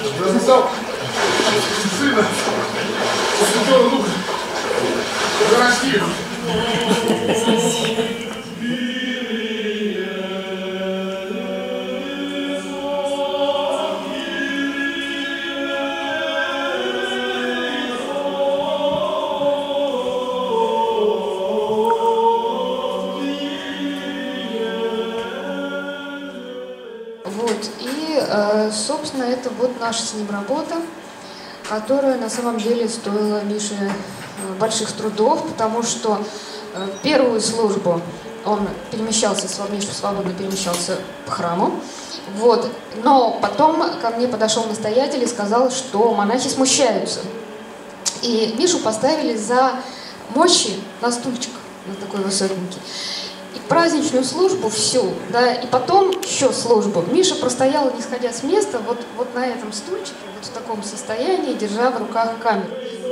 Записал сына, святого духа, городских. Вот, и, собственно, это вот наша с ним работа, которая на самом деле стоила Мише больших трудов, потому что первую службу он перемещался, Миша свободно перемещался по храму, вот, но потом ко мне подошел настоятель и сказал, что монахи смущаются. И Мишу поставили за мощи на стульчик, на такой высотенький. И праздничную службу всю, да, и потом еще службу. Миша простоял, не сходя с места, вот на этом стульчике, вот в таком состоянии, держа в руках камеру.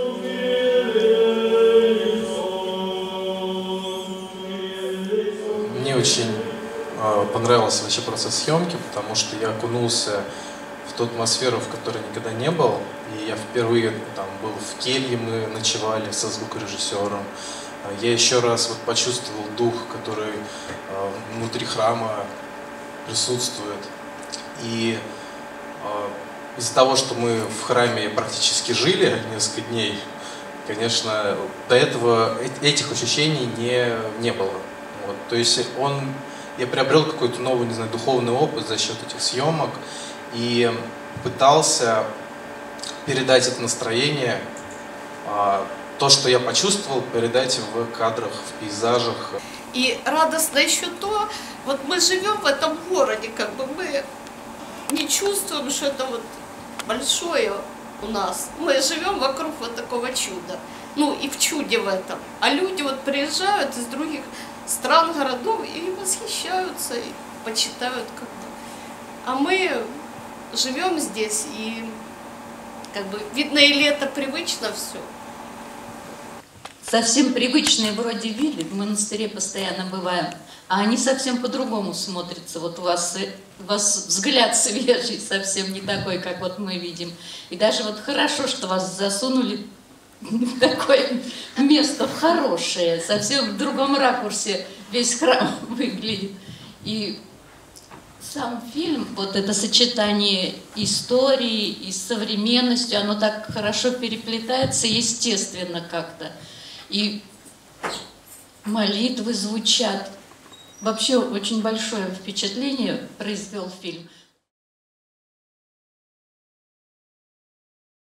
Мне очень понравился вообще процесс съемки, потому что я окунулся в ту атмосферу, в которой никогда не был. И я впервые там был в келье, мы ночевали со звукорежиссером. Я еще раз вот почувствовал дух, который внутри храма присутствует. И из-за того, что мы в храме практически жили несколько дней, конечно, до этого этих ощущений не было. Вот. То есть я приобрел какой-то новый, не знаю, духовный опыт за счет этих съемок и пытался передать это настроение, то, что я почувствовал, передать в кадрах, в пейзажах. И радостно еще то, вот мы живем в этом городе, как бы мы не чувствуем, что это вот большое у нас. Мы живем вокруг вот такого чуда. Ну и в чуде в этом. А люди вот приезжают из других стран, городов и восхищаются, и почитают как-то. А мы живем здесь, и как бы видно, или это привычно все. Совсем привычные вроде виды, в монастыре постоянно бываем, а они совсем по-другому смотрятся. Вот у вас взгляд свежий, совсем не такой, как вот мы видим. И даже вот хорошо, что вас засунули в такое место, в хорошее, совсем в другом ракурсе весь храм выглядит. И сам фильм, вот это сочетание истории и современностью, оно так хорошо переплетается, естественно как-то. И молитвы звучат. Вообще очень большое впечатление произвел фильм.